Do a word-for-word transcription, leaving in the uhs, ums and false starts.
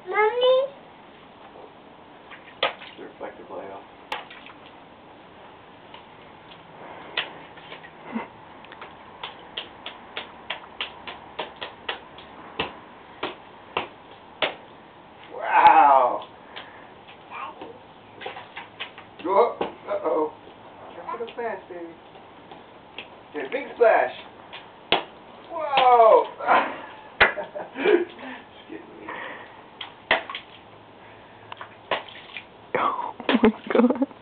Mommy? The reflective layout. Wow! Go up. Uh-oh. Careful the splash, baby. Okay, big splash. Whoa! Just kidding me. Oh my god.